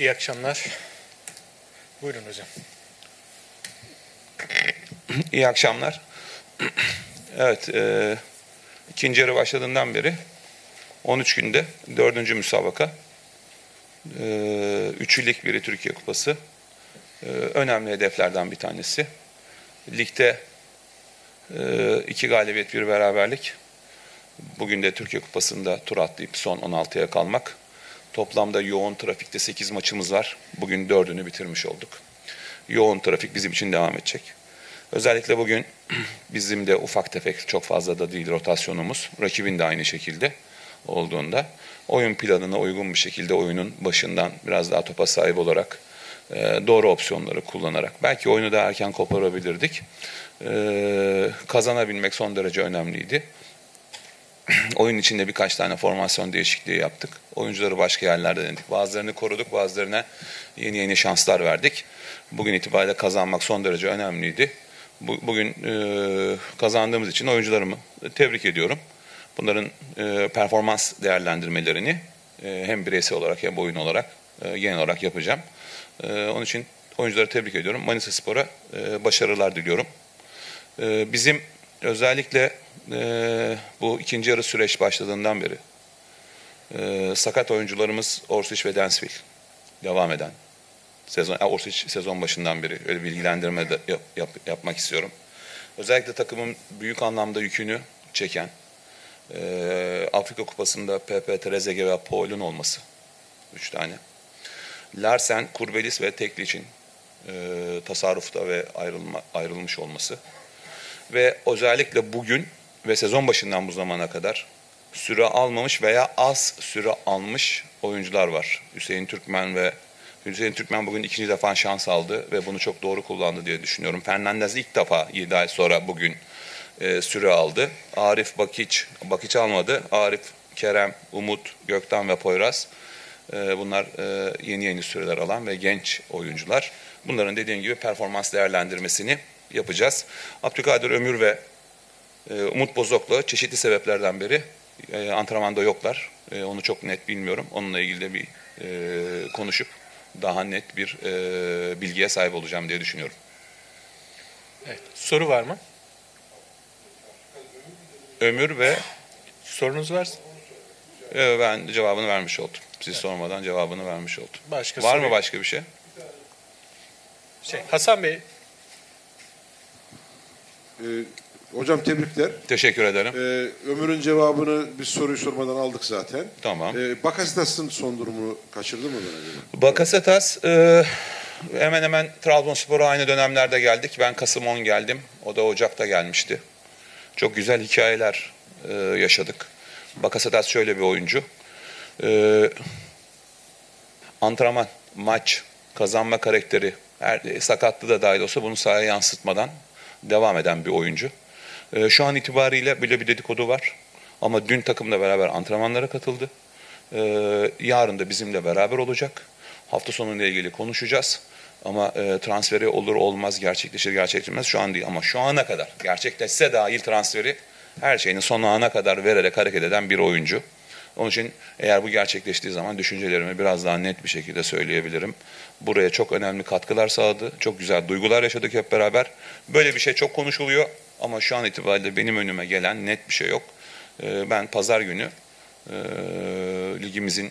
İyi akşamlar. Buyurun hocam. İyi akşamlar. Evet, ikinci yarı başladığından beri 13 günde 4. müsabaka. 3'ü lig, biri Türkiye Kupası. Önemli hedeflerden bir tanesi. Ligde 2 galibiyet, 1 beraberlik. Bugün de Türkiye Kupası'nda tur atlayıp son 16'ya kalmak. Toplamda yoğun trafikte 8 maçımız var. Bugün 4'ünü bitirmiş olduk. Yoğun trafik bizim için devam edecek. Özellikle bugün bizim de ufak tefek, çok fazla da değil rotasyonumuz. Rakibin de aynı şekilde olduğunda oyun planına uygun bir şekilde oyunun başından biraz daha topa sahip olarak doğru opsiyonları kullanarak belki oyunu da erken koparabilirdik. Kazanabilmek son derece önemliydi. Oyun içinde birkaç tane formasyon değişikliği yaptık. Oyuncuları başka yerlerde denedik. Bazılarını koruduk, bazılarına yeni şanslar verdik. Bugün itibariyle kazanmak son derece önemliydi. Bugün kazandığımız için oyuncularımı tebrik ediyorum. Bunların performans değerlendirmelerini hem bireysel olarak hem oyun olarak genel olarak yapacağım. Onun için oyuncuları tebrik ediyorum. Manisaspor'a başarılar diliyorum. Bizim özellikle bu ikinci yarı süreç başladığından beri sakat oyuncularımız Orsic ve Densville devam eden. Orsic sezon başından beri öyle bilgilendirme de yapmak istiyorum. Özellikle takımın büyük anlamda yükünü çeken Afrika Kupası'nda Pepe, Trezeguet ve Paul'un olması. 3 tane. Larsen, Kurbelis ve Teklic'in tasarrufta ve ayrılmış olması. Ve özellikle bugün ve sezon başından bu zamana kadar süre almamış veya az süre almış oyuncular var. Hüseyin Türkmen bugün ikinci defa şans aldı ve bunu çok doğru kullandı diye düşünüyorum. Fernandez ilk defa 7 ay sonra bugün süre aldı. Arif Bakiç almadı. Arif, Kerem, Umut, Gökten ve Poyraz. Bunlar yeni süreler alan ve genç oyuncular. Bunların dediğim gibi performans değerlendirmesini yapacağız. Abdülkadir Ömür ve Umut Bozok'la çeşitli sebeplerden beri antrenmanda yoklar. Onu çok net bilmiyorum. Onunla ilgili de bir konuşup daha net bir bilgiye sahip olacağım diye düşünüyorum. Evet. Soru var mı? Ömür ve... Sorunuz varsa? Ben cevabını vermiş oldum. Siz sormadan cevabını vermiş oldum. Var mı başka bir şey? Hasan Bey. Hocam tebrikler. Teşekkür ederim. Ömür'ün cevabını biz soruyu sormadan aldık zaten. Tamam. Bakasetas'ın son durumunu kaçırdı mı? Bakasetas hemen hemen Trabzonspor'a aynı dönemlerde geldik. Ben Kasım 10 geldim. O da Ocak'ta gelmişti. Çok güzel hikayeler yaşadık. Bakasetas şöyle bir oyuncu. Antrenman, maç, kazanma karakteri, sakatlığı da dahil olsa bunu sahaya yansıtmadan devam eden bir oyuncu. Şu an itibariyle böyle bir dedikodu var. Ama dün takımla beraber antrenmanlara katıldı. Yarın da bizimle beraber olacak. Hafta sonuyla ilgili konuşacağız. Ama transferi olur olmaz, gerçekleşir gerçekleşmez şu an değil. Ama şu ana kadar gerçekleşse dahil transferi her şeyini son ana kadar vererek hareket eden bir oyuncu. Onun için eğer bu gerçekleştiği zaman düşüncelerimi biraz daha net bir şekilde söyleyebilirim. Buraya çok önemli katkılar sağladı. Çok güzel duygular yaşadık hep beraber. Böyle bir şey çok konuşuluyor ama şu an itibariyle benim önüme gelen net bir şey yok. Ben pazar günü ligimizin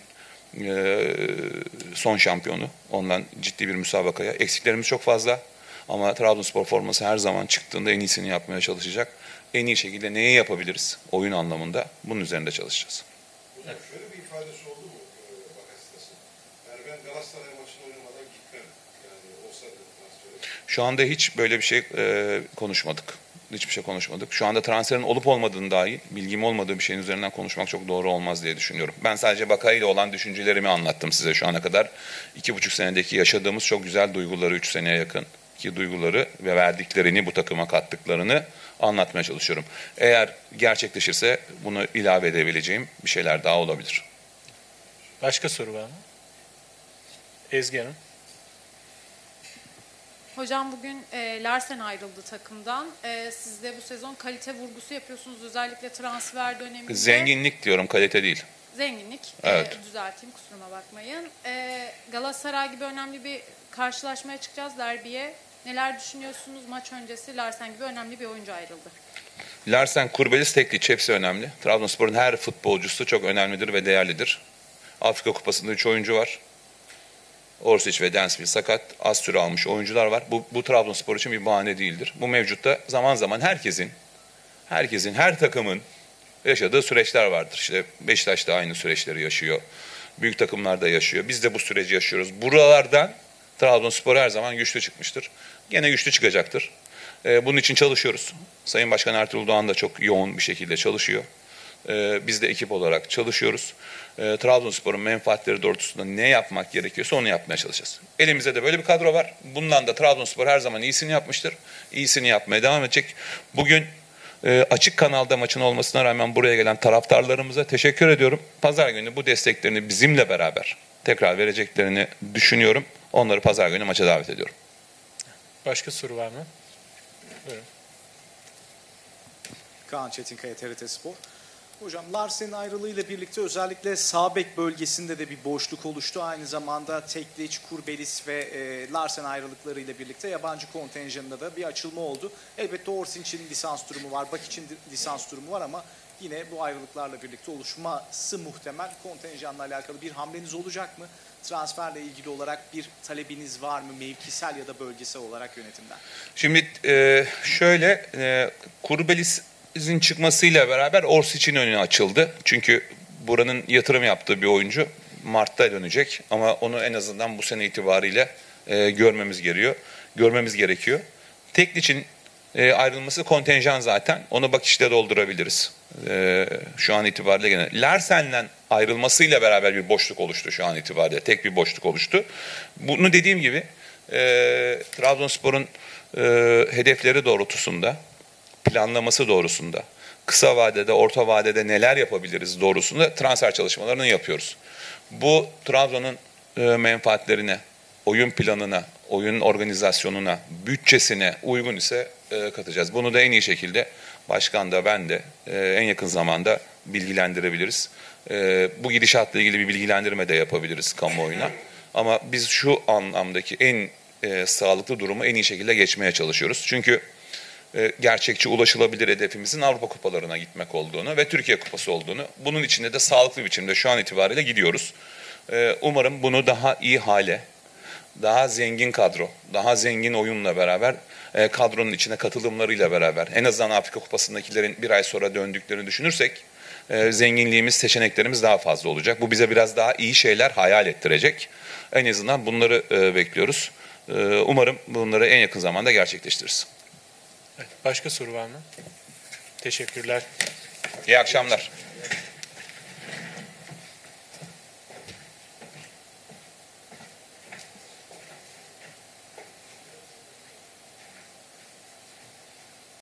son şampiyonu. Ondan ciddi bir müsabakaya. Eksiklerimiz çok fazla ama Trabzonspor forması her zaman çıktığında en iyisini yapmaya çalışacak. En iyi şekilde neyi yapabiliriz oyun anlamında bunun üzerinde çalışacağız. Evet. Şöyle bir ifadesi oldu mu Bakasetas'ın? Yani ben Galatasaray maçını oynamadan gitmem. Yani olsa da şu anda hiç böyle bir şey konuşmadık. Hiçbir şey konuşmadık. Şu anda transferin olup olmadığını dahi bilgim olmadığı bir şeyin üzerinden konuşmak çok doğru olmaz diye düşünüyorum. Ben sadece Bakay ile olan düşüncelerimi anlattım size şu ana kadar. 2,5 senedeki yaşadığımız çok güzel duyguları, 3 seneye yakın ki duyguları ve verdiklerini, bu takıma kattıklarını anlatmaya çalışıyorum. Eğer gerçekleşirse bunu ilave edebileceğim bir şeyler daha olabilir. Başka soru var mı? Ezgi Hanım. Hocam bugün Larsen ayrıldı takımdan. Siz de bu sezon kalite vurgusu yapıyorsunuz özellikle transfer döneminde. Zenginlik diyorum, kalite değil. zenginlik. Evet. Düzelteyim, kusuruma bakmayın. Galatasaray gibi önemli bir karşılaşmaya çıkacağız, derbiye. Neler düşünüyorsunuz? Maç öncesi Larsen gibi önemli bir oyuncu ayrıldı. Larsen, Kurbelis, Tekliç hepsi önemli. Trabzonspor'un her futbolcusu çok önemlidir ve değerlidir. Afrika Kupası'nda 3 oyuncu var. Orsic ve Dansville sakat. Az süre almış oyuncular var. Bu Trabzonspor için bir bahane değildir. Bu mevcutta zaman zaman herkesin, her takımın yaşadığı süreçler vardır. İşte Beşiktaş da aynı süreçleri yaşıyor. Büyük takımlar da yaşıyor. Biz de bu süreci yaşıyoruz. Buralardan Trabzonspor her zaman güçlü çıkmıştır. Gene güçlü çıkacaktır. Bunun için çalışıyoruz. Sayın Başkan Ertuğrul Doğan da çok yoğun bir şekilde çalışıyor. Biz de ekip olarak çalışıyoruz. Trabzonspor'un menfaatleri doğrultusunda ne yapmak gerekiyorsa onu yapmaya çalışacağız. Elimizde de böyle bir kadro var. Bundan da Trabzonspor her zaman iyisini yapmıştır. İyisini yapmaya devam edecek. Bugün açık kanalda maçın olmasına rağmen buraya gelen taraftarlarımıza teşekkür ediyorum. Pazar günü bu desteklerini bizimle beraber tekrar vereceklerini düşünüyorum. Onları pazar günü maça davet ediyorum. Başka soru var mı? Buyurun. Kaan Çetinkaya, TRT Spor. Hocam Larsen'in ayrılığıyla birlikte özellikle sağ bek bölgesinde de bir boşluk oluştu. Aynı zamanda Tekliç, Kurbelis ve Larsen ayrılıklarıyla birlikte yabancı kontenjanında da bir açılma oldu. Elbette Orsic'in lisans durumu var, Bakic'in lisans durumu var ama yine bu ayrılıklarla birlikte oluşması muhtemel. Kontenjanla alakalı bir hamleniz olacak mı? Transferle ilgili olarak bir talebiniz var mı? Mevkisel ya da bölgesel olarak yönetimden. Şimdi şöyle, Kurbelis'in çıkmasıyla beraber Orsic'in önü açıldı. Çünkü buranın yatırım yaptığı bir oyuncu Mart'ta dönecek. Ama onu en azından bu sene itibariyle görmemiz gerekiyor. Tekliç'in ayrılması kontenjan zaten. Onu Bakiş'te doldurabiliriz. Şu an itibariyle gene. Larsen'den ayrılmasıyla beraber bir boşluk oluştu şu an itibariyle. Tek bir boşluk oluştu. Bunu dediğim gibi Trabzonspor'un hedefleri doğrultusunda, planlaması doğrusunda, kısa vadede, orta vadede neler yapabiliriz doğrusunda transfer çalışmalarını yapıyoruz. Bu Trabzon'un menfaatlerine, oyun planına, oyun organizasyonuna, bütçesine uygun ise katacağız. Bunu da en iyi şekilde başkan da ben de en yakın zamanda bilgilendirebiliriz. Bu gidişatla ilgili bir bilgilendirme de yapabiliriz kamuoyuna. Ama biz şu anlamdaki en sağlıklı durumu en iyi şekilde geçmeye çalışıyoruz. Çünkü gerçekçi, ulaşılabilir hedefimizin Avrupa Kupalarına gitmek olduğunu ve Türkiye Kupası olduğunu, bunun içinde de sağlıklı biçimde şu an itibariyle gidiyoruz. Umarım bunu daha iyi hale, daha zengin kadro, daha zengin oyunla beraber, kadronun içine katılımlarıyla beraber, en azından Afrika Kupası'ndakilerin bir ay sonra döndüklerini düşünürsek, zenginliğimiz, seçeneklerimiz daha fazla olacak. Bu bize biraz daha iyi şeyler hayal ettirecek. En azından bunları bekliyoruz. Umarım bunları en yakın zamanda gerçekleştiririz. Evet, başka soru var mı? Teşekkürler. İyi akşamlar.